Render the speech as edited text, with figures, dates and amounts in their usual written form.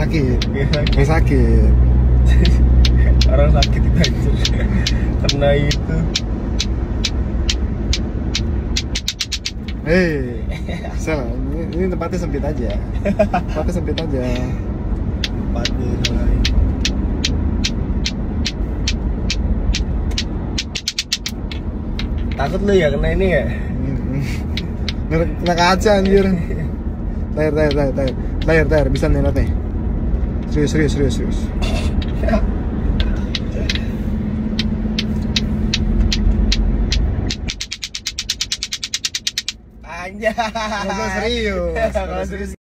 sakit. Sakit. Nggak sakit. Orang sakit itu anjir. Kena itu. Salah. Ini tempatnya sempit aja. Tempatnya sempit aja. Tempatnya lain. Takut lu ya kena ini ya? Kena kaca anjir. Layar, bisa nih lihat nih. Serius. Anjay. Serius. Kalau serius